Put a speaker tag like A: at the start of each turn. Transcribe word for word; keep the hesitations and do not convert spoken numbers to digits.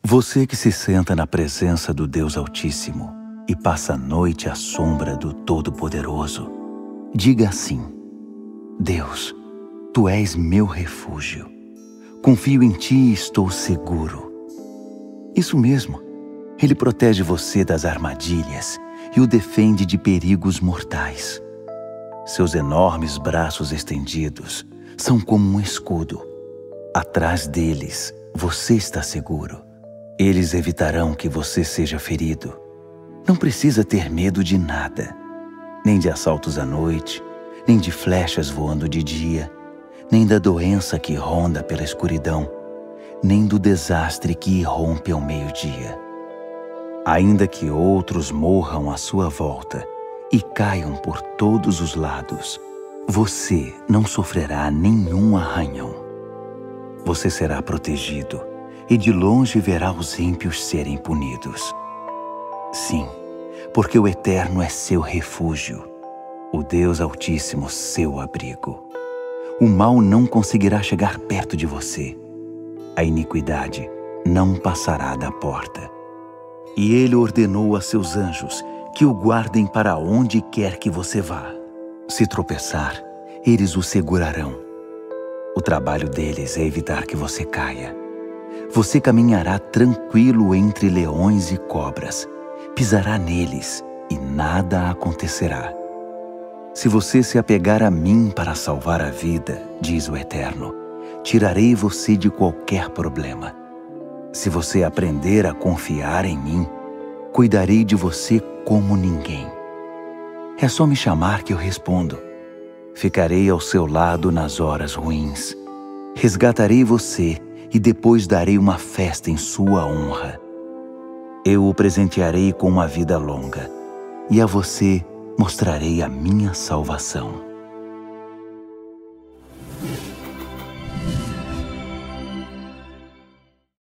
A: Você que se senta na presença do Deus Altíssimo e passa a noite à sombra do Todo-Poderoso, diga assim: Deus, Tu és meu refúgio. Confio em Ti e estou seguro. Isso mesmo. Ele protege você das armadilhas e o defende de perigos mortais. Seus enormes braços estendidos são como um escudo. Atrás deles, você está seguro. Eles evitarão que você seja ferido. Não precisa ter medo de nada, nem de assaltos à noite, nem de flechas voando de dia, nem da doença que ronda pela escuridão, nem do desastre que irrompe ao meio-dia. Ainda que outros morram à sua volta e caiam por todos os lados, você não sofrerá nenhum arranhão. Você será protegido e de longe verá os ímpios serem punidos. Sim, porque o Eterno é seu refúgio, o Deus Altíssimo seu abrigo. O mal não conseguirá chegar perto de você. A iniquidade não passará da porta. E Ele ordenou a seus anjos que o guardem para onde quer que você vá. Se tropeçar, eles o segurarão. O trabalho deles é evitar que você caia. Você caminhará tranquilo entre leões e cobras, pisará neles e nada acontecerá. Se você se apegar a mim para salvar a vida, diz o Eterno, tirarei você de qualquer problema. Se você aprender a confiar em mim, cuidarei de você como ninguém. É só me chamar que eu respondo. Ficarei ao seu lado nas horas ruins. Resgatarei você e depois darei uma festa em sua honra. Eu o presentearei com uma vida longa, e a você mostrarei a minha salvação.